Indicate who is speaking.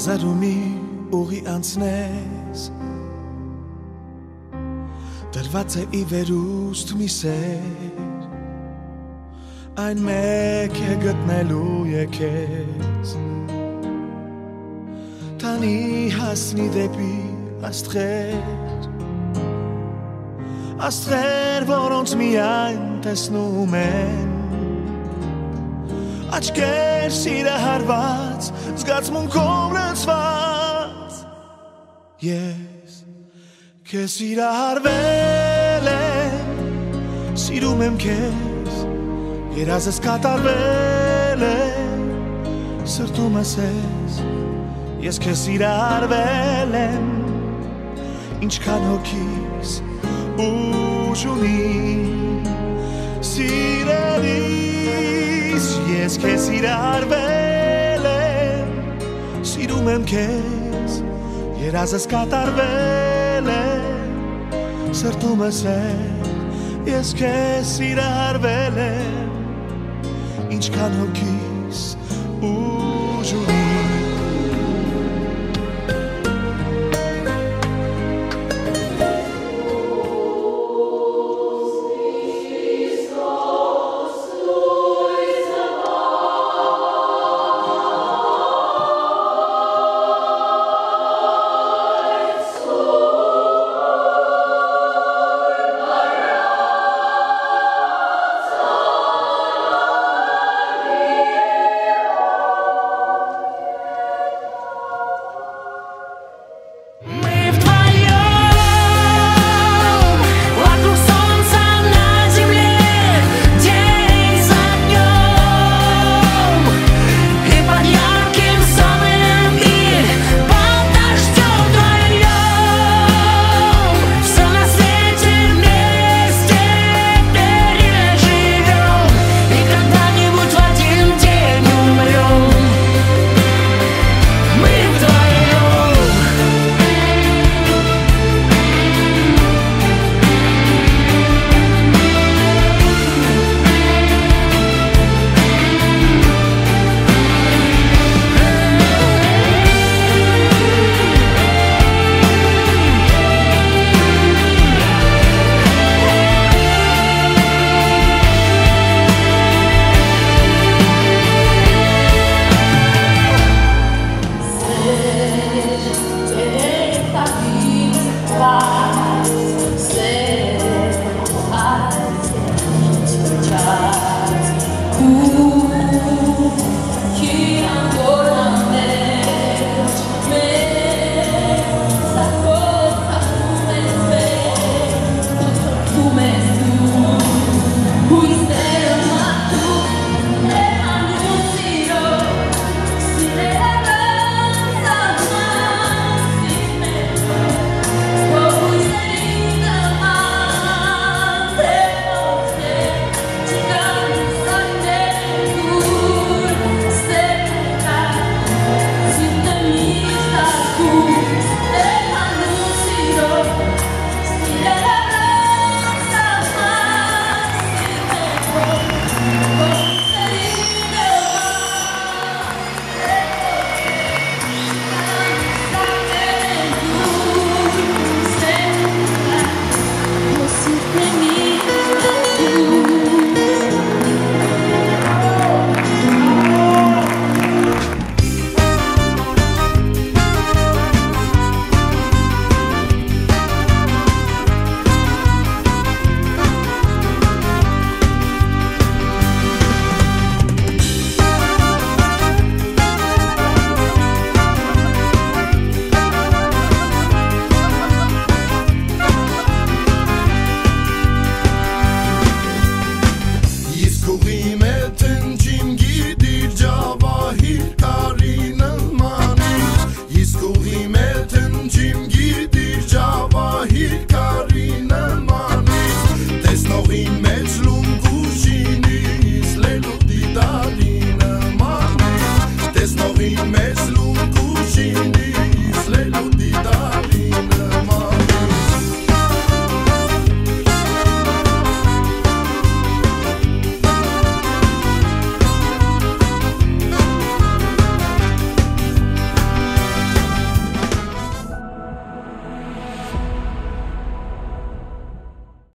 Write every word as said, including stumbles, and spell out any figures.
Speaker 1: Զարումի ուղի անցնես Դրված է ի վերուստ մի սեր Այն մեկ է գտնելու եկես Տանի հասնի դեպի աստղեր Աստղեր, որոնց միայն տեսնում են Աչքեր սիրահարված, զգացմունքով լցված Ես քեզ սիրահարվել եմ Սիրում եմ քեզ, երազս կատարվել է Սրտումս ես, ես քեզ սիրահարվել եմ Ինչքան հոգիս ուժ ունի Սիրելիս Ես քեզ սիրահարվել եմ Սիրում եմ քեզ Երազս կատարվել է Սրտումս է Ես քեզ սիրահարվել եմ Ինչքան հոգիս ուժ ունի